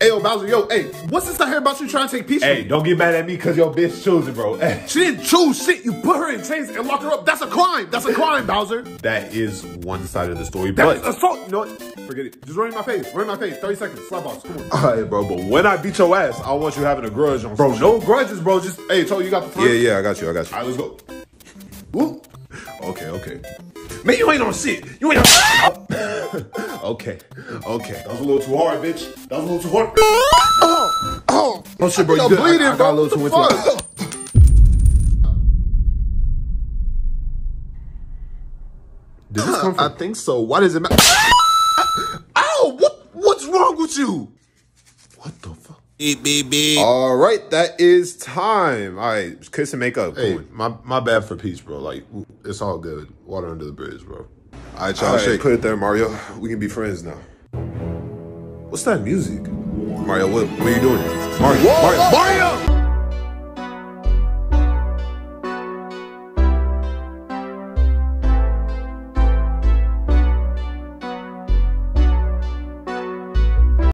Hey, yo, Bowser, yo, hey, what's this I hear about you trying to take Peach? Hey, don't get mad at me because your bitch chose it, bro. She didn't choose shit. You put her in chains and lock her up. That's a crime. That's a crime, Bowser. That is one side of the story, That's but assault. You know what? Forget it. Just run in my face. Run in my face. 30 seconds. Slap box. Come on. all right, bro. But when I beat your ass, I don't want you having a grudge on. Bro, no grudges, bro. Just, hey, Cho, you got the front? Yeah, I got you. All right, let's go. Woo. Okay. Man, you ain't on shit. You ain't on shit. Okay. That was a little too hard, bitch. That was a little too hard. Oh shit, bro. You I'm good? bleeding, I got bro. a little too into What it. the fuck? Did this come from? I think so. Why does it matter? Ow! What's wrong with you? What the fuck? All right, that is time. All right, kiss and make up. Hey, Come on. my bad for Peach, bro. Like, it's all good. Water under the bridge, bro. All right, All y'all, right, shake. put it there, Mario. We can be friends now. What's that music? Mario, what are you doing? Mario!